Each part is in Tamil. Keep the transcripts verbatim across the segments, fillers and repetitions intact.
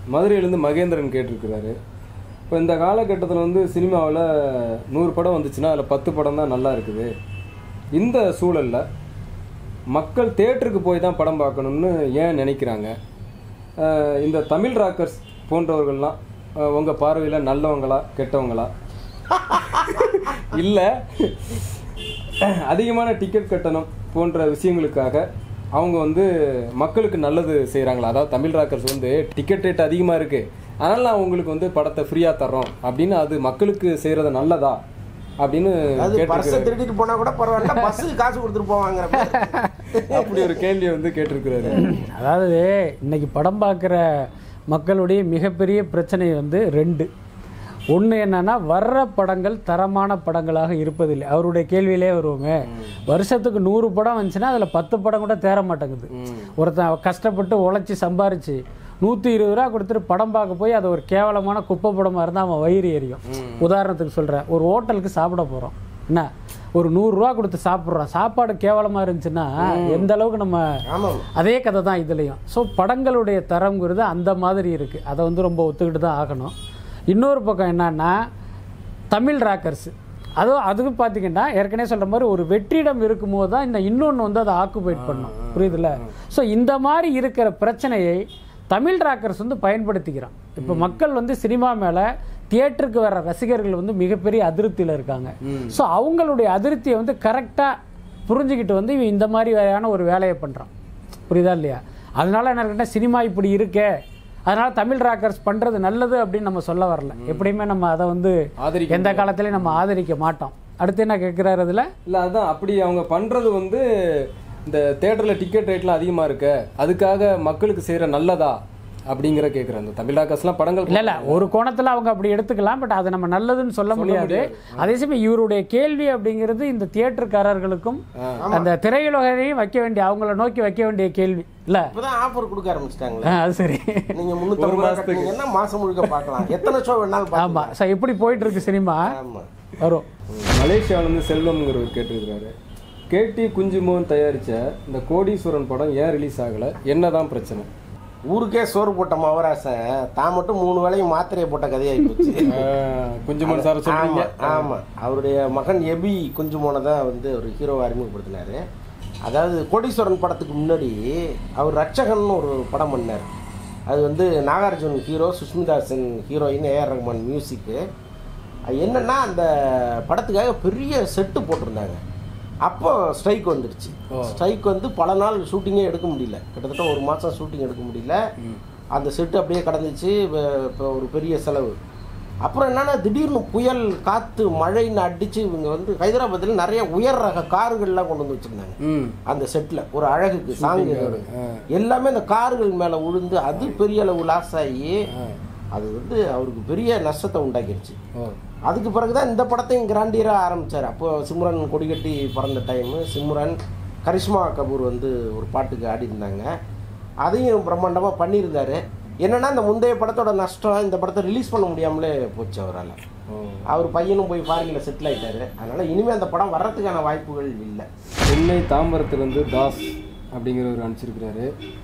மதுரையிலேருந்து மகேந்திரன் கேட்டிருக்கிறாரு. இப்போ இந்த காலகட்டத்தில் வந்து சினிமாவில் நூறு படம் வந்துச்சுன்னா அதில் பத்து படம் தான் நல்லா இருக்குது. இந்த சூழலில் மக்கள் தேட்டருக்கு போய் தான் படம் பார்க்கணுன்னு ஏன் நினைக்கிறாங்க? இந்த தமிழ் ராக்கர்ஸ் போன்றவர்கள்லாம் உங்கள் பார்வையில் நல்லவங்களா கெட்டவங்களா? இல்லை அதிகமான டிக்கெட் கட்டணம் போன்ற விஷயங்களுக்காக அவங்க வந்து மக்களுக்கு நல்லது செய்கிறாங்களா? அதாவது தமிழ் ராக்கர்ஸ் வந்து டிக்கெட் ரேட் அதிகமாக இருக்குது, அதனால் அவங்களுக்கு வந்து படத்தை ஃப்ரீயாக தர்றோம் அப்படின்னு அது மக்களுக்கு செய்கிறது நல்லதா அப்படின்னு திருடிட்டு போனா கூட பரவாயில்ல, பஸ்ஸுக்கு காசு கொடுத்துட்டு போவாங்க அப்படி ஒரு கேள்வியை வந்து கேட்டிருக்கிறாரு. அதாவது இன்னைக்கு படம் பார்க்குற மக்களுடைய மிகப்பெரிய பிரச்சனை வந்து ரெண்டு. ஒன்று என்னன்னா, வர்ற படங்கள் தரமான படங்களாக இருப்பதில்லை. அவருடைய கேள்வியிலே வருவோமே, வருஷத்துக்கு நூறு படம் வந்துச்சுன்னா அதில் பத்து படம் கூட தேர மாட்டேங்குது. ஒருத்தன் கஷ்டப்பட்டு உழைச்சி சம்பாரிச்சு நூற்றி இருபது ரூபா கொடுத்துட்டு படம் பார்க்க போய் அது ஒரு கேவலமான குப்பை படமாக இருந்தால் அவன் வயிறு எரியும். உதாரணத்துக்கு சொல்கிறேன், ஒரு ஹோட்டலுக்கு சாப்பிட போகிறோம், என்ன ஒரு நூறுரூவா கொடுத்து சாப்பிட்றோம், சாப்பாடு கேவலமாக இருந்துச்சுன்னா எந்த அளவுக்கு நம்ம அதே கதை தான் இதுலேயும். ஸோ படங்களுடைய தரம்ங்கிறது அந்த மாதிரி இருக்குது, அதை வந்து ரொம்ப ஒத்துக்கிட்டு தான் ஆகணும். இன்னொரு பக்கம் என்னன்னா, தமிழ் ராக்கர்ஸ் அதுவும் அதுவும் பார்த்தீங்கன்னா ஏற்கனவே சொல்கிற மாதிரி ஒரு வெற்றிடம் இருக்கும்போது தான் இந்த இன்னொன்று வந்து அதை ஆக்குபைட் பண்ணும், புரியுதுல்ல? ஸோ இந்த மாதிரி இருக்கிற பிரச்சனையை தமிழ் ராக்கர்ஸ் வந்து பயன்படுத்திக்கிறான். இப்போ மக்கள் வந்து சினிமா மேலே தியேட்டருக்கு வர ரசிகர்கள் வந்து மிகப்பெரிய அதிருப்தியில் இருக்காங்க. ஸோ அவங்களுடைய அதிருப்தியை வந்து கரெக்டாக புரிஞ்சுக்கிட்டு வந்து இவன் இந்த மாதிரி வேலையான ஒரு வேலையை பண்ணுறான், புரியுதா இல்லையா? அதனால என்ன இருக்குன்னா, சினிமா இப்படி இருக்கே, அதனால தமிழ் ராக்கர்ஸ் பண்றது நல்லது அப்படின்னு நம்ம சொல்ல வரல. எப்படியுமே நம்ம அதை வந்து எந்த காலத்திலையும் நம்ம ஆதரிக்க மாட்டோம். அடுத்து என்ன கேட்கிறாரு அதுல? இல்ல அதான் அப்படி அவங்க பண்றது வந்து இந்த தியேட்டர்ல டிக்கெட் ரேட்லாம் அதிகமா இருக்கு, அதுக்காக மக்களுக்கு செய்யற நல்லதா அப்படிங்கிற கேட்குறேன். அந்த தமிழ் ராக்கர்ஸ்லாம் படங்கள் இல்லை இல்லை ஒரு கோணத்தில் அவங்க அப்படி எடுத்துக்கலாம், பட் அது நம்ம நல்லதுன்னு சொல்ல முடியாது. அதே சமயம் இவருடைய கேள்வி அப்படிங்கிறது இந்த தியேட்டருக்காரர்களுக்கும் அந்த திரையுலகையும் வைக்க வேண்டிய, அவங்கள நோக்கி வைக்க வேண்டிய கேள்வி இல்ல. இப்பதான் ஆஃபர் கொடுக்க ஆரம்பிச்சிட்டாங்க. அது சரி, நீங்க முன்னூறு மாசத்துக்கு என்ன மாசம் முழுக்க பார்க்கலாம், எத்தனை ஷோ வேணாலும். ஆமா சார், எப்படி போயிட்டு இருக்கு சினிமா வரும். மலேசியாவிலேருந்து செல்வம்ங்கிறவர் கேட்டிருக்கிறாரு, கேடி குஞ்சுமோகன் தயாரிச்ச இந்த கோடீஸ்வரன் படம் ஏன் ரிலீஸ் ஆகல, என்னதான் பிரச்சனை? ஊருக்கே சோறு போட்ட மவராசன் தான் மட்டும் மூணு வேளையும் மாத்திரையை போட்ட கதையாகி போச்சு. குஞ்சுமோகன் சார் சொல்றீங்க? ஆமா, அவருடைய மகன் எபி குஞ்சுமோனை தான் வந்து ஒரு ஹீரோவை அறிமுகப்படுத்தினாரு. அதாவது கோடீஸ்வரன் படத்துக்கு முன்னாடி அவர் ரட்சகன் ஒரு படம் பண்ணார். அது வந்து Nagarjun hero, Sushmita Sen heroine, AR Rahman music. என்னன்னா அந்த படத்துக்காக பெரிய செட்டு போட்டிருந்தாங்க. அப்போ ஸ்ட்ரைக் வந்துடுச்சு. ஸ்ட்ரைக் வந்து பல நாள் ஷூட்டிங்கே எடுக்க முடியல, கிட்டத்தட்ட ஒரு மாதம் ஷூட்டிங் எடுக்க முடியல. அந்த செட்டு அப்படியே கடந்துச்சு. இப்போ ஒரு பெரிய செலவு. அப்புறம் என்னன்னா, திடீர்னு புயல், காற்று, மழைன்னு அடிச்சு இவங்க வந்து ஹைதராபாத்தில் நிறைய உயர் ரக கார்கள்லாம் கொண்டு வந்து வச்சுருந்தாங்க அந்த செட்டில். ஒரு அழகுக்கு சாங்கு எல்லாமே அந்த கார்கள் மேலே விழுந்து அது பெரிய அளவு லாஸ் ஆகி அது வந்து அவருக்கு பெரிய நஷ்டத்தை உண்டாக்கிடுச்சு. அதுக்கு பிறகுதான் இந்த படத்தையும் கிராண்டியராக ஆரம்பித்தார். அப்போ சிம்ரன் கொடிகட்டி பிறந்த டைமு, சிம்ரன் கரிஷ்மா கபூர் வந்து ஒரு பாட்டுக்கு ஆடி இருந்தாங்க. அதையும் பிரம்மாண்டமாக பண்ணியிருந்தார். என்னென்னா இந்த முந்தைய படத்தோட நஷ்டம் இந்த படத்தை ரிலீஸ் பண்ண முடியாமலே போச்சு அவரால். அவர் பையனும் போய் ஃபாரினில் செட்டில் ஆகிட்டார். அதனால் இனிமேல் அந்த படம் வர்றதுக்கான வாய்ப்புகள் இல்லை. சென்னை தாம்பரத்துலேருந்து தாஸ் அப்படிங்கிறவர் அனுப்பிச்சிருக்கிறாரு,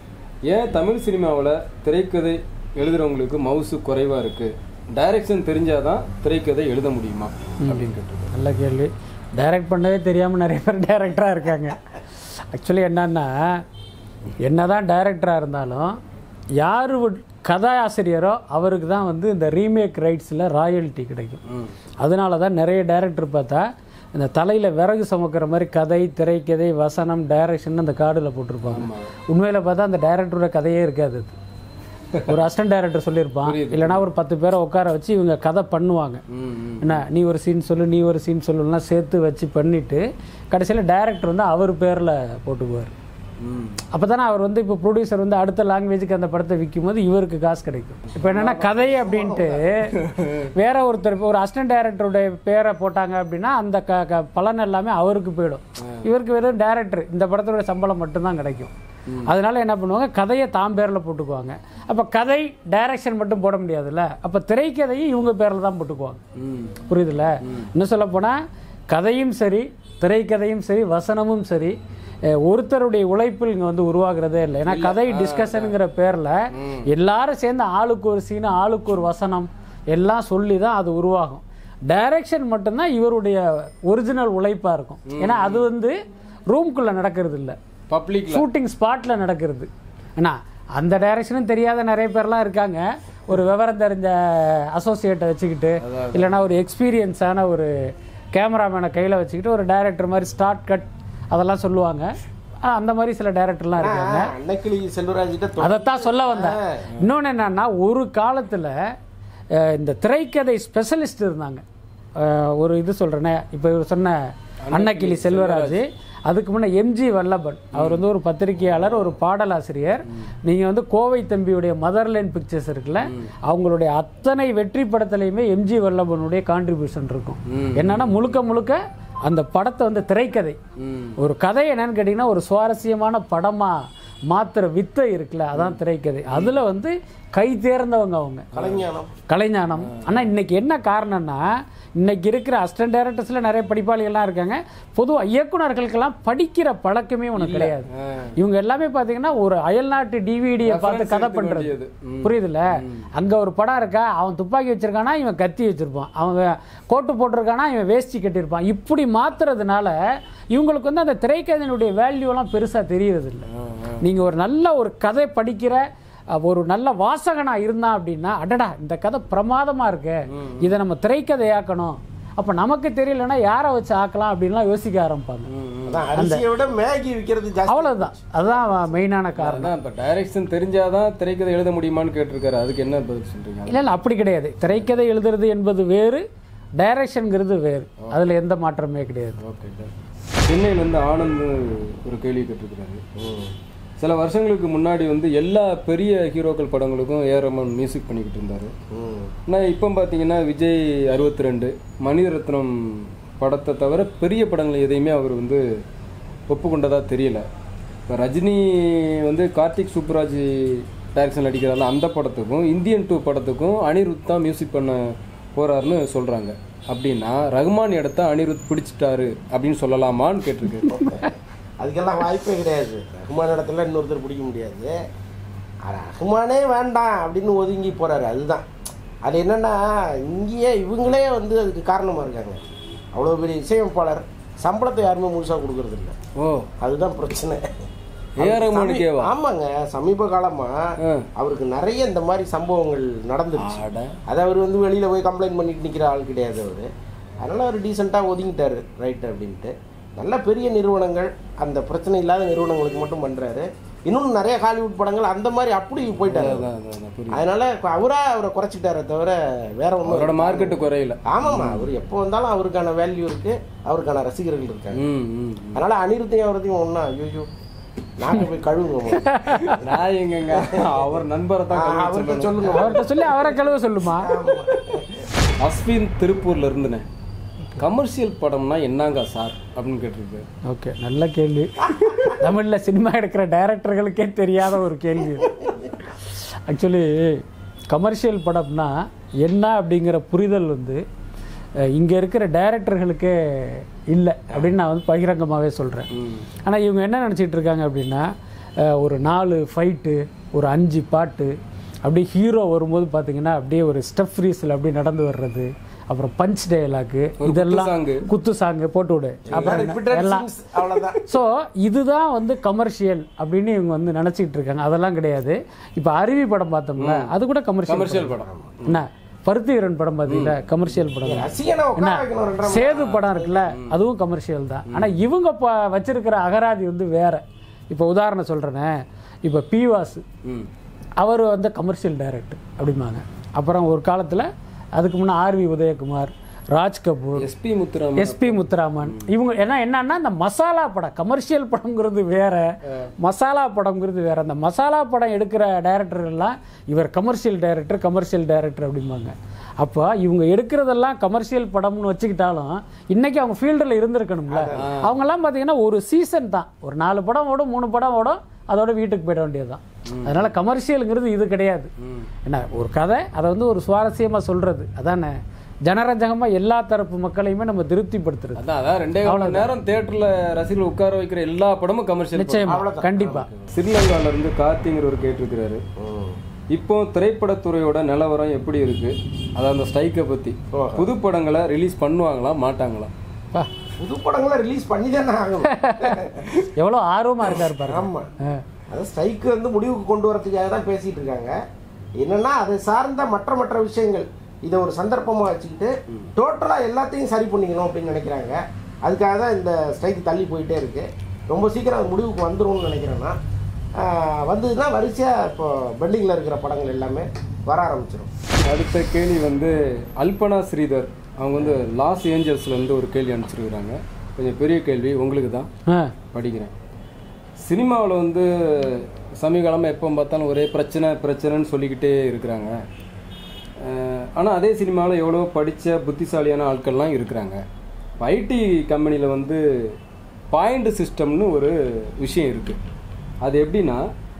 ஏன் தமிழ் சினிமாவில் திரைக்கதை எழுதுகிறவங்களுக்கு மவுசு குறைவாக இருக்குது, டைரக்ஷன் தெரிஞ்சாதான் திரைக்கதை எழுத முடியுமா அப்படின்னு கேட்டிருக்காரு. நல்ல கேள்வி. டைரக்ட் பண்ணவே தெரியாமல் நிறைய பேர் டைரக்டராக இருக்காங்க. ஆக்சுவலி என்னன்னா, என்னதான் டைரக்டராக இருந்தாலும் யார் கதாசிரியரோ அவருக்கு தான் வந்து இந்த ரீமேக் ரைட்ஸில் ராயல்ட்டி கிடைக்கும். அதனால தான் நிறைய டைரக்டர் பார்த்தா இந்த தலையில் விறகு சுமக்கிற மாதிரி கதை, திரைக்கதை, வசனம், டைரக்ஷன் அந்த கார்டில் போட்டிருப்பாங்க. உண்மையில் பார்த்தா அந்த டைரக்டரோட கதையே இருக்காது. ஒரு அசிஸ்டன்ட் டைரக்டர் சொல்லியிருப்பான், இல்லைனா ஒரு பத்து பேரை உட்கார வச்சு இவங்க கதை பண்ணுவாங்க. என்ன, நீ ஒரு சீன் சொல்லு, நீ ஒரு சீன் சொல்லுலாம் சேர்த்து வச்சு பண்ணிவிட்டு கடைசியில் டைரக்டர் வந்து அவர் பேரில் போட்டுக்குவார். அப்போ தானே அவர் வந்து இப்போ ப்ரொடியூசர் வந்து அடுத்த லாங்குவேஜுக்கு அந்த படத்தை விற்கும் போது இவருக்கு காசு கிடைக்கும். இப்போ என்னென்னா, கதை அப்படின்ட்டு வேற ஒருத்தர் ஒரு அசிஸ்டன்ட் டைரக்டருடைய பேரை போட்டாங்க அப்படின்னா அந்த க பலன் எல்லாமே அவருக்கு போயிடும். இவருக்கு வெறும் டைரக்டர் இந்த படத்தோட சம்பளம் மட்டும்தான் கிடைக்கும். அதனால என்ன பண்ணுவாங்க, கதையை தாம் பேரில் போட்டுக்குவாங்க. அப்போ கதை டைரக்ஷன் மட்டும் போட முடியாதுல்ல, அப்போ திரைக்கதையும் இவங்க பேரில் தான் போட்டுக்குவாங்க. புரியுதுல்ல? இன்னும் சொல்ல போனால் கதையும் சரி திரைக்கதையும் சரி வசனமும் சரி ஒருத்தருடைய உழைப்பில் இங்கே வந்து உருவாகிறதே இல்லை. ஏன்னா கதை டிஸ்கஷனுங்கிற பேரில் எல்லாரும் சேர்ந்து ஆளுக்கு ஒரு சீனு ஆளுக்கு ஒரு வசனம் எல்லாம் சொல்லி தான் அது உருவாகும். டைரக்ஷன் மட்டும்தான் இவருடைய ஒரிஜினல் உழைப்பாக இருக்கும். ஏன்னா அது வந்து ரூம்குள்ளே நடக்கிறது இல்லை, பப்ளிக் ஷூட்டிங் ஸ்பாட்டில் நடக்கிறது. ஏன்னா அந்த டைரக்ஷனும் தெரியாத நிறைய பேர்லாம் இருக்காங்க. ஒரு விவரம் தெரிஞ்ச அசோசியேட்டை வச்சுக்கிட்டு இல்லைன்னா ஒரு எக்ஸ்பீரியன்ஸான ஒரு கேமராமேனை கையில் வச்சுக்கிட்டு ஒரு டைரக்டர் மாதிரி ஸ்டார்ட் கட் அதெல்லாம் சொல்லுவாங்க. அந்த மாதிரி சில டைரக்டர்லாம் இருக்காங்க. அன்னைக்கிளி செல்வராஜ்கிட்ட அதைத்தான் சொல்ல வந்தேன். இன்னொன்று என்னன்னா, ஒரு காலத்தில் இந்த திரைக்கதை ஸ்பெஷலிஸ்ட் இருந்தாங்க. ஒரு இது சொல்கிறேனே, இப்போ இவர் சொன்ன அன்னக்கிளி செல்வராஜ், அதுக்கு முன்னே எம்ஜி வல்லபன், அவர் வந்து ஒரு பத்திரிகையாளர், ஒரு பாடலாசிரியர். நீங்கள் வந்து கோவை தம்பியுடைய மதர்லைன் பிக்சர்ஸ் இருக்குல்ல, அவங்களுடைய அத்தனை வெற்றி படத்துலையுமே எம்ஜி வல்லபனுடைய கான்ட்ரிபியூஷன் இருக்கும். என்னன்னா முழுக்க முழுக்க அந்த படத்தை வந்து திரைக்கதை, ஒரு கதை என்னன்னு கேட்டிங்கன்னா ஒரு சுவாரஸ்யமான படமாக மாத்திர வித்தை இருக்குல்ல, அதான் திரைக்கதை. அதில் வந்து கை தேர்ந்தவங்க அவங்க, கலைஞானம் கலைஞானம். ஆனால் இன்னைக்கு என்ன காரணம்னா, இன்னைக்கு இருக்கிற அசிஸ்டன்ட் டைரக்டர்ஸில் நிறைய படிப்பாளிகள்லாம் இருக்காங்க. பொதுவாக இயக்குநர்களுக்கெல்லாம் படிக்கிற பழக்கமே உனக்கு கிடையாது. இவங்க எல்லாமே பார்த்தீங்கன்னா ஒரு அயல்நாட்டு டிவிடியை பார்த்து கதை பண்ணுறது, புரியுதுல்ல? அங்கே ஒரு படம் இருக்கா, அவன் துப்பாக்கி வச்சிருக்கானா, இவன் கத்தி வச்சிருப்பான், அவன் கோட்டு போட்டிருக்கானா, இவன் வேஷ்டி கட்டியிருப்பான். இப்படி மாத்துறதுனால இவங்களுக்கு வந்து அந்த திரைக்கதையினுடைய வேல்யூலாம் பெருசாக தெரியறது இல்லை. நீங்கள் ஒரு நல்ல ஒரு கதை படிக்கிற ஒரு நல்ல வாசகனா இருந்தான் அப்படின்னா, அடடா இந்த கதை பிரமாதமா இருக்கு, இதை நம்ம திரைக்கதையாக்கணும், அப்ப நமக்கு தெரியலன்னா யாரை வச்சு ஆக்கலாம் அப்படின்லாம் யோசிக்க ஆரம்பிப்பாங்க. அவ்வளவுதான், அதுதான் மெயினான காரணம். இப்போ டைரக்ஷன் தெரிஞ்சாதான் திரைக்கதை எழுத முடியுமான்னு கேட்டிருக்காரு. அதுக்கு என்ன பதில் சொல்றீங்க? இல்லை இல்லை அப்படி கிடையாது. திரைக்கதை எழுதுறது என்பது வேறு, டைரக்ஷன்ங்கிறது வேறு, அதுல எந்த மாற்றமே கிடையாது. ஓகே. சென்னையிலேருந்து ஆனந்த் ஒரு கேள்வி கேட்டிருக்கிறாரு. சில வருஷங்களுக்கு முன்னாடி வந்து எல்லா பெரிய ஹீரோக்கள் படங்களுக்கும் ஏ ரஹ்மான் மியூசிக் பண்ணிக்கிட்டு இருந்தார். ஆனால் இப்போ பார்த்தீங்கன்னா விஜய் அறுபத்தி ரெண்டு மணிரத்னம் படத்தை தவிர பெரிய படங்கள் எதையுமே அவர் வந்து ஒப்புக்கொண்டதாக தெரியல. இப்போ ரஜினி வந்து கார்த்திக் சுப்புராஜ் டைரக்ஷன் நடிக்கிறாரில்ல, அந்த படத்துக்கும் இந்தியன் டூ படத்துக்கும் அனிருத் தான் மியூசிக் பண்ண போகிறாருன்னு சொல்கிறாங்க. அப்படின்னா ரஹ்மான் இடத்த அனிருத் பிடிச்சிட்டாரு அப்படின்னு சொல்லலாமான்னு கேட்டிருக்கு. அதுக்கெல்லாம் வாய்ப்பே கிடையாது. ரஹ்மான் இடத்துல இன்னொருத்தர் பிடிக்க முடியாது. ரஹ்மானே வேண்டாம் அப்படின்னு ஒதுங்கி போகிறாரு. அதுதான் அது. என்னென்னா இங்கேயே இவங்களே வந்து அதுக்கு காரணமாக இருக்காங்க. அவ்வளோ பெரிய இசையமைப்பாளர், சம்பளத்தை யாருமே முழுசாக கொடுக்கறது இல்லை. ஓ, அதுதான் பிரச்சனை. ஆமாங்க, சமீப காலமா அவருக்கு நிறைய இந்த மாதிரி சம்பவங்கள் நடந்துருச்சு. அதை அவர் வந்து வெளியில போய் கம்ப்ளைண்ட் பண்ணிட்டு நிக்கிற ஆள் கிடையாது அவரு. அதனால அவர் டீசெண்டா ஒதுங்கிட்டாரு, ரைட் அப்படின்ட்டு. நல்ல பெரிய நிறுவனங்கள், அந்த பிரச்சனை இல்லாத நிறுவனங்களுக்கு மட்டும் பண்றாரு. இன்னும் நிறைய ஹாலிவுட் படங்கள் அந்த மாதிரி அப்படி போயிட்டாரு. அதனால அவரா அவரை குறைச்சிட்டாரே தவிர வேற ஒன்றும் மார்க்கெட்டு குறையில. ஆமாம்மா, அவர் எப்போ வந்தாலும் அவருக்கான வேல்யூ இருக்கு, அவருக்கான ரசிகர்கள் இருக்காங்க. அதனால அனிருத்தையும் அவரத்தையும் ஒன்னா ஐயோ நாங்க போய் கழுவுவோம். நான் எங்க அவர் நண்பரை தான் அவர்கிட்ட சொல்லுங்க, அவர்கிட்ட சொல்லி அவரை கழுவ சொல்லுமா. அஸ்வின் திருப்பூர்ல இருந்துனே கமர்ஷியல் படம்னா என்னங்க சார் அப்படின்னு கேட்டிருக்கு. ஓகே, நல்ல கேள்வி. தமிழ்ல சினிமா எடுக்கிற டைரக்டர்களுக்கே தெரியாத ஒரு கேள்வி. ஆக்சுவலி கமர்ஷியல் படம்னா என்ன அப்படிங்கிற புரிதல் வந்து இங்கே இருக்கிற டைரக்டர்களுக்கே இல்லை அப்படின்னு நான் வந்து பகிரங்கமாகவே சொல்கிறேன். ஆனால் இவங்க என்ன நினச்சிட்டு இருக்காங்க அப்படின்னா, ஒரு நாலு ஃபைட்டு, ஒரு அஞ்சு பாட்டு, அப்படியே ஹீரோ வரும்போது பார்த்தீங்கன்னா அப்படியே ஒரு ஸ்டெப் ஃப்ரீஸில் அப்படியே நடந்து வர்றது, அப்புறம் பஞ்ச் டயலாக்கு, இதெல்லாம் குத்து சாங்கு போட்டு விடு, அப்புறம் எல்லாம். ஸோ இதுதான் வந்து கமர்ஷியல் அப்படின்னு இவங்க வந்து நினச்சிக்கிட்டு இருக்காங்க. அதெல்லாம் கிடையாது. இப்போ அருவி படம் பார்த்தோம்ல, அது கூட கமர்ஷியல் படம். என்ன பருத்திவீரன் படம் பார்த்தீங்களா, கமர்ஷியல் படம். என்ன சேது படம் இருக்குல்ல, அதுவும் கமர்ஷியல் தான். ஆனால் இவங்க வச்சிருக்கிற அகராதி வந்து வேற. இப்போ உதாரணம் சொல்கிறேனே, இப்போ பிவாஸ் அவர் வந்து கமர்ஷியல் டைரக்டர் அப்படிம்பாங்க. அப்புறம் ஒரு காலத்தில் அதுக்கு முன்னே ஆர்வி உதயகுமார், ராஜ் கபூர், எஸ்பி முத்துராமன் எஸ்பி முத்துராமன் இவங்க என்ன என்னன்னா இந்த மசாலா படம், கமர்ஷியல் படம்ங்கிறது வேற, மசாலா படம்ங்கிறது வேற. அந்த மசாலா படம் எடுக்கிற டைரக்டர்லாம் இவர் கமர்ஷியல் டைரக்டர், கமர்ஷியல் டைரக்டர் அப்படிம்பாங்க. அப்போ இவங்க எடுக்கிறதெல்லாம் கமர்ஷியல் படம்னு வச்சுக்கிட்டாலும் இன்னைக்கு அவங்க ஃபீல்டில் இருந்திருக்கணும்ல. அவங்கெல்லாம் பார்த்தீங்கன்னா ஒரு சீசன் தான், ஒரு நாலு படம் ஓடும், மூணு படம் ஓடும், அதோட வீட்டுக்கு போயிட வேண்டியதுதான். அதனால கமர்ஷியலுங்கிறது இது கிடையாது. என்ன ஒரு கதை, அதை வந்து ஒரு சுவாரஸ்யமாக சொல்றது, அதானே ஜனரஞ்சகமாக எல்லா தரப்பு மக்களையுமே நம்ம திருப்திப்படுத்துறது. அதான் அதான் ரெண்டே மணி நேரம் தியேட்டர்ல ரசிகர்கள் உட்கார வைக்கிற எல்லா படமும் கமர்ஷியல். நிச்சயமா, கண்டிப்பா. ஸ்ரீலங்கால இருந்து கார்த்திங்கிற ஒரு கேட்டிருக்கிறாரு, இப்போ திரைப்படத்துறையோட நிலவரம் எப்படி இருக்கு, அதாவது அந்த ஸ்ட்ரைக்கை பத்தி. புது படங்களை ரிலீஸ் பண்ணுவாங்களா மாட்டாங்களா? புது படங்களை ரிலீஸ் பண்ணி தானே ஆகணும். எவ்வளோ ஆர்வமா இருக்காரு பாருங்க. ஆமாம், அது ஸ்ட்ரைக்கு வந்து முடிவுக்கு கொண்டு வரதுக்காக தான் பேசிட்டு இருக்காங்க. என்னன்னா அதை சார்ந்த மற்ற மற்ற விஷயங்கள் இதை ஒரு சந்தர்ப்பமாக வச்சுக்கிட்டு டோட்டலாக எல்லாத்தையும் சரி பண்ணிக்கணும் அப்படின்னு நினைக்கிறாங்க. அதுக்காக தான் இந்த ஸ்ட்ரைக் தள்ளி போயிட்டே இருக்கு. ரொம்ப சீக்கிரம் அது முடிவுக்கு வந்துரும்னு நினைக்கிறேன்னா, வந்ததுன்னா வரிசையாக இப்போ பெண்டிங்கில் இருக்கிற படங்கள் எல்லாமே வர ஆரம்பிச்சிடும். அடுத்த கேள்வி வந்து அல்பனா ஸ்ரீதர், அவங்க வந்து லாஸ் ஏஞ்சல்ஸ்லேருந்து ஒரு கேள்வி அனுப்பிச்சிருக்கிறாங்க. கொஞ்சம் பெரிய கேள்வி, உங்களுக்கு தான் படிக்கிறேன். சினிமாவில் வந்து சமீபகாலமாக எப்போ பார்த்தாலும் ஒரே பிரச்சனை பிரச்சனைன்னு சொல்லிக்கிட்டே இருக்கிறாங்க. ஆனால் அதே சினிமாவில் எவ்வளோ படித்த புத்திசாலியான ஆட்கள்லாம் இருக்கிறாங்க. இப்போ ஐடி கம்பெனியில் வந்து பாயிண்ட் சிஸ்டம்னு ஒரு விஷயம் இருக்குது. அது எப்படின்னா,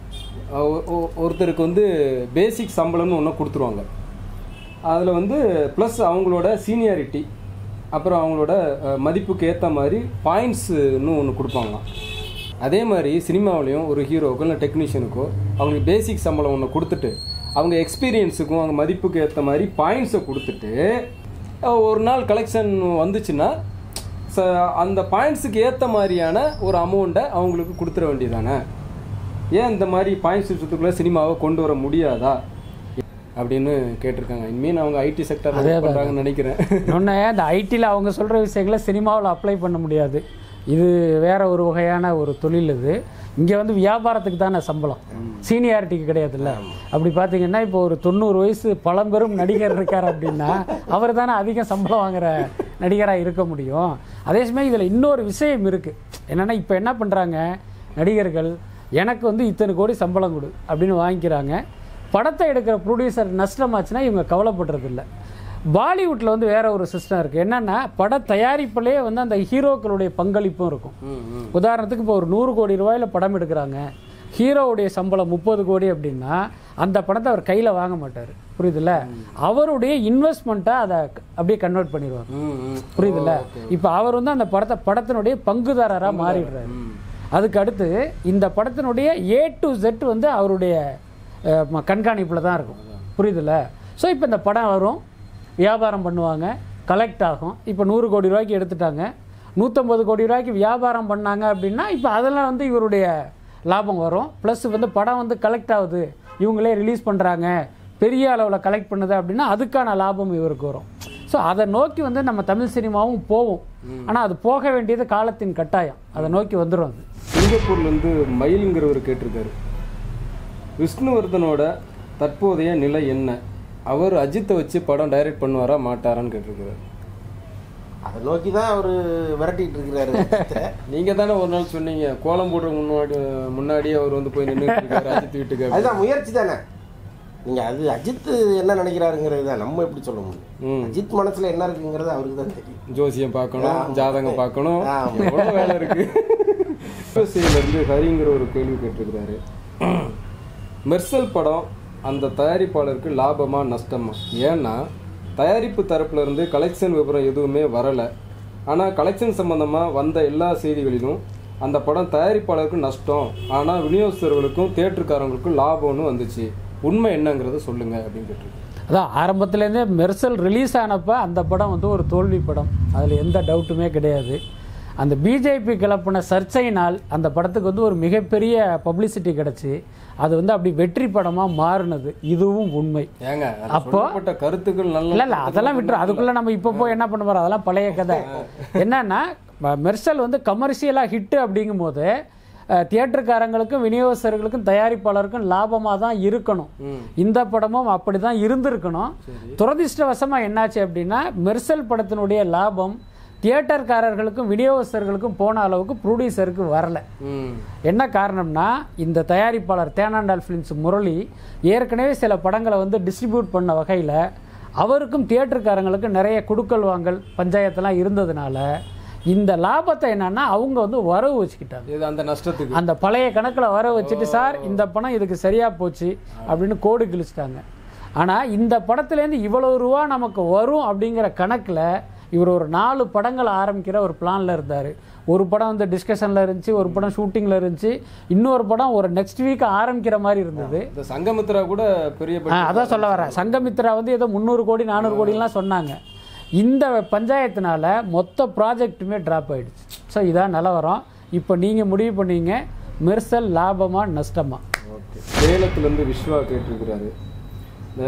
ஒருத்தருக்கு வந்து பேசிக் சம்பளம்னு ஒன்று கொடுத்துருவாங்க. அதில் வந்து ப்ளஸ் அவங்களோட சீனியாரிட்டி, அப்புறம் அவங்களோட மதிப்புக்கு ஏற்ற மாதிரி பாயிண்ட்ஸுன்னு ஒன்று கொடுப்பாங்களாம். அதே மாதிரி சினிமாவிலையும் ஒரு ஹீரோக்கோ இல்லை டெக்னீஷியனுக்கோ அவங்களுக்கு பேசிக் சம்பளம் ஒன்று கொடுத்துட்டு அவங்க எக்ஸ்பீரியன்ஸுக்கும் அவங்க மதிப்புக்கு ஏற்ற மாதிரி பாயிண்ட்ஸை கொடுத்துட்டு ஒரு நாள் கலெக்ஷன் வந்துச்சுன்னா ச அந்த பாயிண்ட்ஸுக்கு ஏற்ற மாதிரியான ஒரு அமௌண்ட்டை அவங்களுக்கு கொடுத்துட வேண்டியதானே? ஏன் இந்த மாதிரி பாயிண்ட்ஸ் சிஸ்டத்துக்குள்ளே சினிமாவை கொண்டு வர முடியாதா அப்படின்னு கேட்டிருக்காங்க. இனிமேல் அவங்க ஐடி செக்டர் பண்ணுறாங்கன்னு நினைக்கிறேன். ஒன்று, இந்த ஐடியில் அவங்க சொல்கிற விஷயங்களை சினிமாவில் அப்ளை பண்ண முடியாது. இது வேற ஒரு வகையான ஒரு தொழில். இது இங்கே வந்து வியாபாரத்துக்கு தானே சம்பளம், சீனியாரிட்டிக்கு கிடையாதுல்ல. அப்படி பார்த்தீங்கன்னா இப்போ ஒரு தொண்ணூறு வயசு பழம்பெரும் நடிகர் இருக்கார் அப்படின்னா அவர் தானே அதிகம் சம்பளம் வாங்குற நடிகராக இருக்க முடியும். அதே சமயம் இதில் இன்னொரு விஷயம் இருக்குது. என்னென்னா, இப்போ என்ன பண்ணுறாங்க நடிகர்கள், எனக்கு வந்து இத்தனை கோடி சம்பளம் கொடு அப்படின்னு வாங்கிக்கிறாங்க. படத்தை எடுக்கிற ப்ரொடியூசர் நஷ்டமாச்சுன்னா இவங்க கவலைப்படுறதில்ல. பாலிவுட்டில் வந்து வேற ஒரு சிஸ்டம் இருக்குது. என்னென்னா, பட தயாரிப்பிலே வந்து அந்த ஹீரோக்களுடைய பங்களிப்பும் இருக்கும். உதாரணத்துக்கு இப்போ ஒரு நூறு கோடி ரூபாயில் படம் எடுக்கிறாங்க, ஹீரோவுடைய சம்பளம் முப்பது கோடி அப்படின்னா அந்த படத்தை அவர் கையில் வாங்க மாட்டார். புரியுதுல்ல? அவருடைய இன்வெஸ்ட்மெண்ட்டை அதை அப்படியே கன்வெர்ட் பண்ணிடுவார். புரியுதுல்ல? இப்போ அவர் வந்து அந்த படத்தை படத்தினுடைய பங்குதாரராக மாறிடுறாரு. அதுக்கு அடுத்து இந்த படத்தினுடைய ஏ டு ஜெட் வந்து அவருடைய கண்காணிப்பில் தான் இருக்கும். புரியுதுல்ல? ஸோ இப்போ இந்த படம் வரும், வியாபாரம் பண்ணுவாங்க, கலெக்ட் ஆகும். இப்போ நூறு கோடி ரூபாய்க்கு எடுத்துட்டாங்க, நூற்றம்பது கோடி ரூபாய்க்கு வியாபாரம் பண்ணாங்க அப்படின்னா இப்போ அதெல்லாம் வந்து இவருடைய லாபம் வரும். ப்ளஸ் வந்து படம் வந்து கலெக்ட் ஆகுது, இவங்களே ரிலீஸ் பண்ணுறாங்க, பெரிய அளவில் கலெக்ட் பண்ணுது அப்படின்னா அதுக்கான லாபம் இவருக்கு வரும். ஸோ அதை நோக்கி வந்து நம்ம தமிழ் சினிமாவும் போவோம். ஆனால் அது போக வேண்டியது காலத்தின் கட்டாயம், அதை நோக்கி வந்துடும். அது சிங்கப்பூர்லேருந்து மயிலுங்கிறவர் கேட்டிருக்காரு, விஷ்ணுவர்தனோட தற்போதைய நிலை என்ன, அவர் அஜித்தை வச்சு படம் டைரக்ட் பண்ணுவாரா மாட்டாரான்னு கேட்டிருக்கிறாரு. அதை நோக்கி தான் அவர் விரட்டிட்டு இருக்கிறாரு. நீங்கள் தானே ஒரு நாள் சொன்னீங்க, கோலம் போடுற முன்னாடி முன்னாடியே அவர் வந்து போய் நின்று அஜித் வீட்டுக்கு. அதுதான் முயற்சி தானே. நீங்கள் அது அஜித் என்ன நினைக்கிறாருங்கிறது தான் நம்ம எப்படி சொல்ல முடியும். அஜித் மனசில் என்ன இருக்குங்கிறது அவருக்கு தான் தெரியும். ஜோசியம் பார்க்கணும், ஜாதகம் பார்க்கணும், எவ்வளோ வேலை இருக்கு. இருந்து ஹரிங்கிற ஒரு கேள்வி கேட்டிருக்கிறாரு, மெர்சல் படம் அந்த தயாரிப்பாளருக்கு லாபமா நஷ்டமா? ஏன்னா தயாரிப்பு தரப்புல இருந்து கலெக்ஷன் விவரம் எதுவுமே வரலை, ஆனால் கலெக்ஷன் சம்பந்தமாக வந்த எல்லா செய்திகளிலும் அந்த படம் தயாரிப்பாளருக்கு நஷ்டம், ஆனால் விநியோகஸ்தர்களுக்கும் தியேட்டருக்காரங்களுக்கும் லாபம்னு வந்துச்சு. உண்மை என்னங்கிறத சொல்லுங்க அப்படின்னு கேட்டிருக்கு. அதான் ஆரம்பத்துலேருந்தே மெர்சல் ரிலீஸ் ஆனப்போ அந்த படம் வந்து ஒரு தோல்வி படம், அதில் எந்த டவுட்டுமே கிடையாது. அந்த பிஜேபி கிளப்பின சர்ச்சையினால் அந்த படத்துக்கு வந்து ஒரு மிகப்பெரிய பப்ளிசிட்டி கிடச்சி அது வந்து அப்படி வெற்றி படமாக மாறினது, இதுவும் உண்மை. அப்போ கருத்துக்கள் இல்லை இல்லை அதெல்லாம் விட்டுரும், அதுக்குள்ளே நம்ம இப்போ போய் என்ன பண்ண போகிறோம், அதெல்லாம் பழைய கதை. என்னன்னா, மெர்சல் வந்து கமர்ஷியலாக ஹிட்டு அப்படிங்கும் போது தியேட்டருக்காரங்களுக்கும் விநியோகஸ்தர்களுக்கும் தயாரிப்பாளருக்கும் லாபமாக தான் இருக்கணும். இந்த படமும் அப்படி தான் இருந்திருக்கணும். துரதிர்ஷ்டவசமாக என்னாச்சு அப்படின்னா, மெர்சல் படத்தினுடைய லாபம் தியேட்டர்காரர்களுக்கும் விநியோகஸ்தர்களுக்கும் போன அளவுக்கு ப்ரொடியூசருக்கு வரல. என்ன காரணம்னா, இந்த தயாரிப்பாளர் தேனாண்டால் ஃபிலிம்ஸ் முரளி ஏற்கனவே சில படங்களை வந்து டிஸ்ட்ரிபியூட் பண்ண வகையில் அவருக்கும் தியேட்டருக்காரங்களுக்கு நிறைய குடுக்கல் வாங்கல் பஞ்சாயத்தெல்லாம் இருந்ததுனால இந்த லாபத்தை என்னன்னா அவங்க வந்து வரவு வச்சுக்கிட்டாங்க. அந்த நஷ்டத்துக்கு அந்த பழைய கணக்கில் வரவு வச்சுட்டு, சார் இந்த பணம் இதுக்கு சரியாக போச்சு அப்படின்னு கோடு கிழிச்சிட்டாங்க. ஆனால் இந்த படத்துலேருந்து இவ்வளோ ரூபா நமக்கு வரும் அப்படிங்கிற கணக்கில் இவர் ஒரு நாலு படங்கள் ஆரம்பிக்கிற ஒரு பிளானில் இருந்தார். ஒரு படம் வந்து டிஸ்கஷனில் இருந்துச்சு, ஒரு படம் ஷூட்டிங்கில் இருந்துச்சு, இன்னொரு படம் ஒரு நெக்ஸ்ட் வீக் ஆரம்பிக்கிற மாதிரி இருந்தது. இந்த சங்கமித்ரா கூட பெரிய அதான் சொல்ல வரேன். சங்கமித்ரா வந்து ஏதோ முந்நூறு கோடி நானூறு கோடிலாம் சொன்னாங்க. இந்த பஞ்சாயத்துனால மொத்த ப்ராஜெக்ட்டுமே ட்ராப் ஆகிடுச்சு. ஸோ இதான் நிலவரம். இப்போ நீங்கள் முடிவு பண்ணீங்க, மெர்சல் லாபமா நஷ்டமா? ஓகே, சேலத்துலேருந்து விஸ்வா கேட்டிருக்கிறாரு. இந்த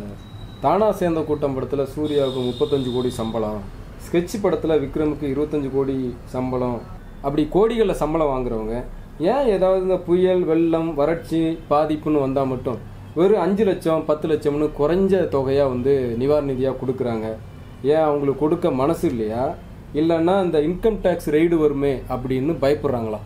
தானா சேர்ந்த கூட்டம் படத்தில் சூர்யாவுக்கு முப்பத்தஞ்சு கோடி சம்பளம், ஸ்கெட்ச் படத்தில் விக்ரமுக்கு இருபத்தஞ்சு கோடி சம்பளம், அப்படி கோடிகளில் சம்பளம் வாங்குறவங்க ஏன் ஏதாவது இந்த புயல் வெள்ளம் வறட்சி பாதிப்புன்னு வந்தால் மட்டும் வெறும் அஞ்சு லட்சம் பத்து லட்சம்னு குறைஞ்ச தொகையாக வந்து நிவாரண நிதியாக கொடுக்குறாங்க? ஏன் அவங்களுக்கு கொடுக்க மனசு இல்லையா, இல்லைன்னா இந்த இன்கம் டேக்ஸ் ரெய்டு வருமே அப்படின்னு பயப்படுறாங்களா?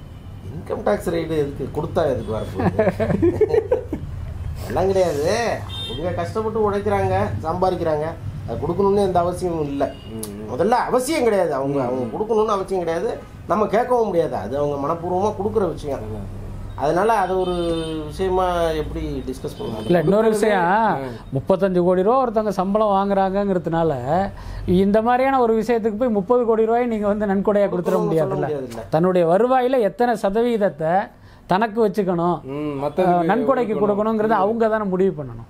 இன்கம் டேக்ஸ் ரெய்டு எதுக்கு கொடுத்தா எதுக்கு வரப்போகுது? எல்லாம் கிடையாது. அவங்க கஷ்டப்பட்டு உழைக்கிறாங்க, சம்பாதிக்கிறாங்க, அது கொடுக்கணும்னு எந்த அவசியமும் இல்லை. முதல்ல அவசியம் கிடையாது, அவங்க அவங்க கொடுக்கணும்னு அவசியம் கிடையாது, நம்ம கேட்கவும் முடியாது. அது அவங்க மனப்பூர்வமாக கொடுக்குற விஷயம். அதனால அது ஒரு விஷயமா எப்படி டிஸ்கஸ் பண்ணுவாங்க? இல்லை, இன்னொரு விஷயம், முப்பத்தஞ்சு கோடி ரூபா ஒருத்தவங்க சம்பளம் வாங்குறாங்கிறதுனால இந்த மாதிரியான ஒரு விஷயத்துக்கு போய் முப்பது கோடி ரூபாய் நீங்கள் வந்து நன்கொடையாக கொடுத்துட முடியாதுல்ல. தன்னுடைய வருவாயில் எத்தனை சதவீதத்தை தனக்கு வச்சுக்கணும், நன்கொடைக்கு கொடுக்கணுங்கிறத அவங்க தானே முடிவு பண்ணணும்.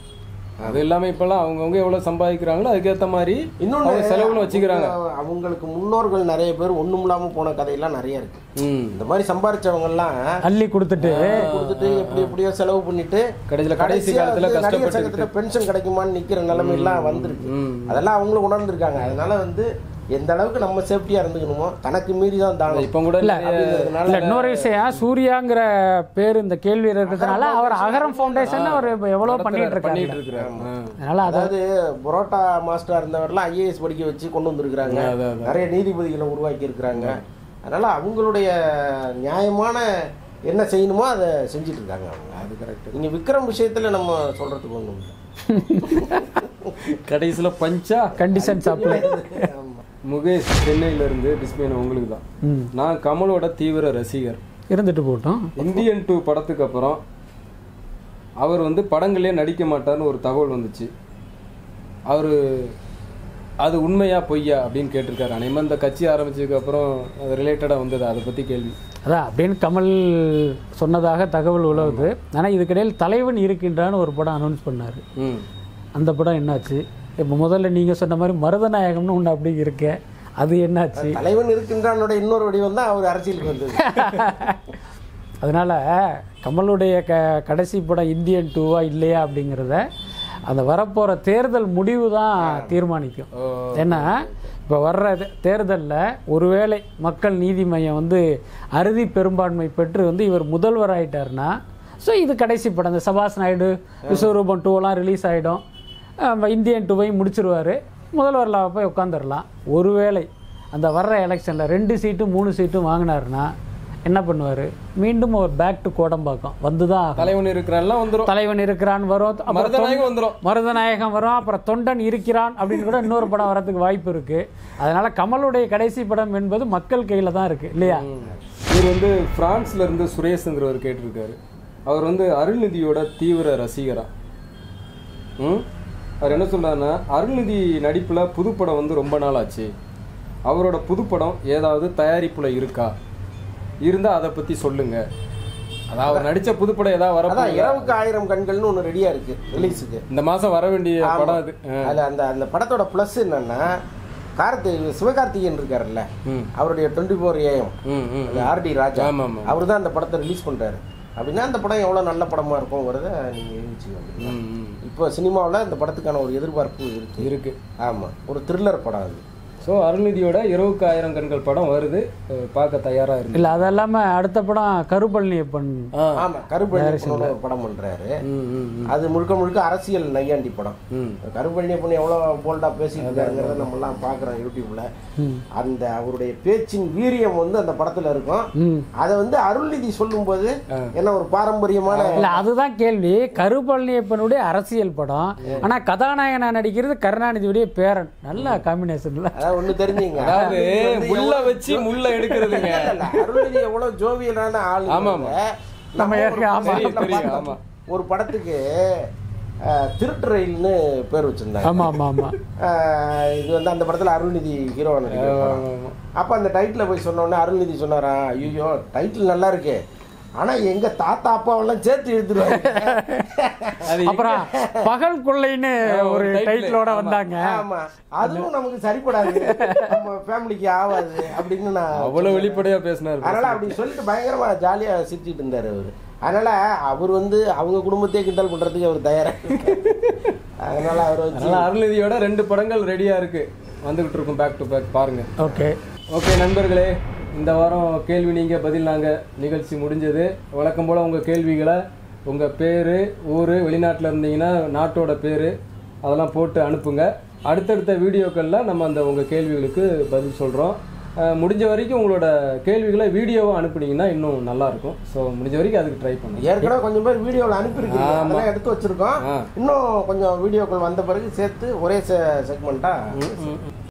அது இல்லாமல் இப்போல்லாம் அவங்கவுங்க எவ்வளோ சம்பாதிக்கிறாங்களோ அதுக்கேற்ற மாதிரி இன்னொன்று செலவுல வச்சுக்கிறாங்க. அவங்களுக்கு முன்னோர்கள் நிறைய பேர் ஒன்றும் இல்லாமல் போன கதையெல்லாம் நிறைய இருக்கு. இந்த மாதிரி சம்பாதிச்சவங்கெல்லாம் அள்ளி கொடுத்துட்டு கொடுத்துட்டு எப்படி எப்படியோ செலவு பண்ணிட்டு கடைசியில் கடைசி காலத்தில் கஷ்டப்பட்டு பென்ஷன் கிடைக்குமான்னு நிற்கிற நிலைமையெல்லாம் வந்திருக்கு. அதெல்லாம் அவங்களும் உணர்ந்துருக்காங்க. அதனால வந்து எந்த அளவுக்கு நம்ம சேஃப்டியா இருந்துக்கணுமோ தனக்கு மீறி தான் தாங்க. இப்போ கூட இல்ல இல்ல இன்னொரு விஷயம், சூர்யாங்கிற பேர் இந்த கேள்வி இருக்கிறதுனால அவர் அகரம் ஃபவுண்டேஷன் அவர் எவ்வளவு பண்ணிட்டு இருக்காரு. அதனால அதாவது புரோட்டா மாஸ்டரா இருந்தவர்லாம் ஐஏஎஸ் படிக்க வச்சு கொண்டு வந்திருக்கிறாங்க, நிறைய நீதிபதிகளை உருவாக்கி இருக்கிறாங்க. அதனால அவங்களுடைய நியாயமான என்ன செய்யணுமோ அதை செஞ்சுட்டு இருக்காங்க அவங்க. அது கரெக்ட். நீங்க விக்ரம் விஷயத்துல நம்ம சொல்றதுக்கு ஒண்ணும் இல்லை. கடைசியில் பஞ்சா கண்டிஷன் சப்ளை. முகேஷ் சென்னையிலேருந்து டிஸ்பிளே உங்களுக்கு தான். நான் கமலோட தீவிர ரசிகர். இருந்துட்டு போட்டோம். இந்தியன் டூ படத்துக்கு அப்புறம் அவர் வந்து படங்களே நடிக்க மாட்டார்னு ஒரு தகவல் வந்துச்சு. அவர் அது உண்மையா பொய்யா அப்படின்னு கேட்டிருக்காரு. அனைமா இந்த கட்சி ஆரம்பிச்சதுக்கு அப்புறம் அது ரிலேட்டடாக வந்தது, அதை பற்றி கேள்வி. அதான் அப்படின்னு கமல் சொன்னதாக தகவல் உலவுது. ஆனால் இதுக்கிடையில் தலைவன் இருக்கின்றான்னு ஒரு படம் அனௌன்ஸ் பண்ணார். அந்த படம் என்னாச்சு? இப்போ முதல்ல நீங்கள் சொன்ன மாதிரி மருதநாயகம்னு ஒன்று அப்படி இருக்க, அது என்னாச்சு? தலைவன் இருக்கின்றானோட இன்னொரு வடிவம் தான் அவர் அரசியலுக்கு வந்தது. அதனால் கமலுடைய க கடைசி படம் இந்தியன் டூவா இல்லையா அப்படிங்கிறத அந்த வரப்போகிற தேர்தல் முடிவு தான் தீர்மானிக்கும். ஏன்னா இப்போ வர்ற தேர்தலில் ஒருவேளை மக்கள் நீதி மையம் வந்து அறுதி பெரும்பான்மை பெற்று வந்து இவர் முதல்வர் ஆகிட்டார்னா, ஸோ இது கடைசி படம். இந்த சபாஷ் நாயுடு விஸ்வரூபம் டூவெல்லாம் ரிலீஸ் ஆகிடும், இந்தியன் டூவையும் முடிச்சிருவார், முதல்வரில் போய் உட்காந்துடலாம். ஒருவேளை அந்த வர்ற எலெக்ஷனில் ரெண்டு சீட்டு மூணு சீட்டும் வாங்கினாருன்னா என்ன பண்ணுவார்? மீண்டும் ஒரு பேக் டு கோடம்பாக்கம் வந்து தான் தலைவன் இருக்கிறான்லாம் வந்துடும். தலைவன் இருக்கிறான் வரும், மருதநாயகம் வந்துடும், மருதநாயகம் வரும், அப்புறம் தொண்டன் இருக்கிறான் அப்படின்னு கூட இன்னொரு படம் வரதுக்கு வாய்ப்பு இருக்குது. அதனால் கமலுடைய கடைசி படம் என்பது மக்கள் கையில் தான் இருக்குது இல்லையா? இவர் வந்து பிரான்ஸ்ல இருந்து சுரேஷ்ங்கிறவர் கேட்டிருக்காரு. அவர் வந்து அருள்நிதியோட தீவிர ரசிகரா. ம் அவர் என்ன சொல்றாருன்னா, அருள்நிதி நடிப்பில் புதுப்படம் வந்து ரொம்ப நாள் ஆச்சு, அவரோட புதுப்படம் ஏதாவது தயாரிப்பில் இருக்கா, இருந்தால் அதை பற்றி சொல்லுங்க. அதான் அவர் நடித்த புதுப்படம் ஏதாவது வர, இரவுக்கு ஆயிரம் கண்கள்னு ஒன்று ரெடியாக இருக்குது ரிலீஸுக்கு, இந்த மாதம் வர வேண்டிய படம் அது. அதில் அந்த அந்த படத்தோட ப்ளஸ் என்னன்னா, கார்த்திக் சிவகார்த்திகேயன் இருக்காருல்ல, அவருடைய twenty four AM RD Raja அவர் தான் அந்த படத்தை ரிலீஸ் பண்ணுறாரு. அப்படின்னா அந்த படம் எவ்வளோ நல்ல படமாக இருக்கும்ங்கிறத நீங்கள் யோசிச்சுக்கோங்க. இப்போ சினிமாவில் இந்த படத்துக்கான ஒரு எதிர்பார்ப்பு இருக்குது இருக்குது ஆமாம், ஒரு த்ரில்லர் படம் அது. ஸோ அருள்நிதியோட இரவுக்கு ஆயிரம் கண்கள் படம் வருது, பார்க்க தயாராக இருக்கு. இல்லை அது இல்லாமல் அடுத்த படம் கருப்பழனியப்பன். ஆமாம், கருப்பழனியப்பன் ஒரு படம் பண்ணுறாரு. அது முழுக்க முழுக்க அரசியல் நையாண்டி படம். கருப்பழனியப்பன் எவ்வளோ போல்டாக பேசிட்டு இருக்காருங்கிறத நம்மலாம் பார்க்குறோம் யூடியூப்ல. அந்த அவருடைய பேச்சின் வீரியம் வந்து அந்த படத்தில் இருக்கும். அதை வந்து அருள்நிதி சொல்லும்போது என்ன ஒரு பாரம்பரியமான. இல்லை அதுதான் கேள்வி. கருப்பழனியப்பனுடைய அரசியல் படம், ஆனால் கதாநாயகனா நடிக்கிறது கருணாநிதியுடைய பேரன். நல்ல காம்பினேஷன்ல ஒண்ணு தெரிஞ்சுங்க, அதாவது முள்ள வச்சு முள்ள எடுக்கிறதுங்க. அருள்நிதி எவ்வளவு ஜோவியலான ஆளு. நம்ம ஒரு படத்துக்கு திருட்டு ரயில்னு பேர் வச்சிருந்தாங்க. ஆமா ஆமா ஆமா. இது வந்து அந்த படத்தில் அருள்நிதி ஹீரோவா நடிக்கிறாங்க. அப்போ அந்த டைட்டில் போய் சொன்னோடனே அருள்நிதி சொன்னாரா, ஐயோ டைட்டில் நல்லா இருக்கு, ஆனா எங்க தாத்தா அப்பாவெல்லாம் சேர்த்து எழுத்துருவாங்க. அப்புறம் பகல் கொள்ளைன்னு ஒரு டைட்டிலோட வந்தாங்க. ஆமா, அதுவும் நமக்கு சரிப்படாது, நம்ம ஃபேமிலிக்கு ஆகாது அப்படின்னு நான் அவ்வளவு வெளிப்படையா பேசினாரு. அதனால அப்படி சொல்லிட்டு பயங்கரமா ஜாலியா சிரிச்சிட்டு இருந்தாரு அவரு. அதனால அவர் வந்து அவங்க குடும்பத்தையே கிண்டல் பண்றதுக்கு அவர் தயாரா. அதனால அவர் அதனால அருள்நிதியோட ரெண்டு படங்கள் ரெடியா இருக்கு, வந்துகிட்டு இருக்கும் பேக் டு பேக், பாருங்க. ஓகே ஓகே நண்பர்களே, இந்த வாரம் கேள்வி நீங்கள் பதில் நாங்கள் நிகழ்ச்சி முடிஞ்சது. வழக்கம் போல் உங்கள் கேள்விகளை உங்கள் பேர், ஊர், வெளிநாட்டில் இருந்தீங்கன்னா நாட்டோட பேர் அதெல்லாம் போட்டு அனுப்புங்க. அடுத்தடுத்த வீடியோக்களில் நம்ம அந்த உங்கள் கேள்விகளுக்கு பதில் சொல்கிறோம். முடிஞ்ச வரைக்கும் உங்களோட கேள்விகளை வீடியோவை அனுப்புனீங்கன்னா இன்னும் நல்லாயிருக்கும். ஸோ முடிஞ்ச வரைக்கும் அதுக்கு ட்ரை பண்ணுங்க. ஏற்கனவே கொஞ்சம் பேர் வீடியோவில் அனுப்பியிருக்கீங்க, அதெல்லாம் எடுத்து வச்சுருக்கோம். இன்னும் கொஞ்சம் வீடியோக்கள் வந்த பிறகு சேர்த்து ஒரே செக்மெண்ட்டாக